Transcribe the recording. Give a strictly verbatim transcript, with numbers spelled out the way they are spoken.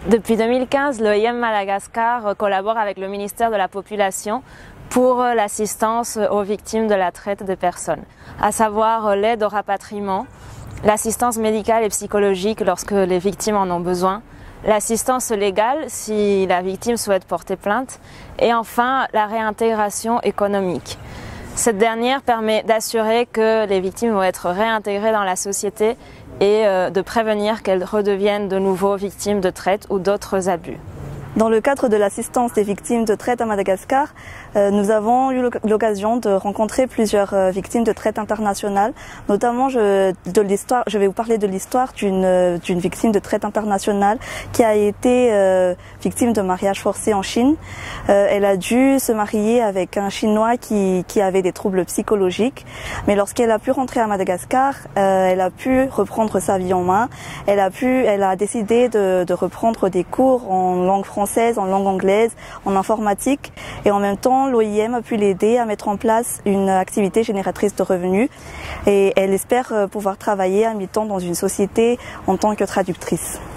Depuis deux mille quinze, l'O I M Madagascar collabore avec le ministère de la Population pour l'assistance aux victimes de la traite de personnes, à savoir l'aide au rapatriement, l'assistance médicale et psychologique lorsque les victimes en ont besoin, l'assistance légale si la victime souhaite porter plainte et enfin la réintégration économique. Cette dernière permet d'assurer que les victimes vont être réintégrées dans la société et de prévenir qu'elles redeviennent de nouveau victimes de traite ou d'autres abus. Dans le cadre de l'assistance des victimes de traite à Madagascar, euh, nous avons eu l'occasion de rencontrer plusieurs euh, victimes de traite internationale. Notamment, je, de l'histoire, je vais vous parler de l'histoire d'une euh, d'une victime de traite internationale qui a été euh, victime de mariage forcé en Chine. Euh, elle a dû se marier avec un Chinois qui, qui avait des troubles psychologiques. Mais lorsqu'elle a pu rentrer à Madagascar, euh, elle a pu reprendre sa vie en main. Elle a pu, elle a décidé de, de reprendre des cours en langue française française, en langue anglaise, en informatique et en même temps l'O I M a pu l'aider à mettre en place une activité génératrice de revenus et elle espère pouvoir travailler à mi-temps dans une société en tant que traductrice.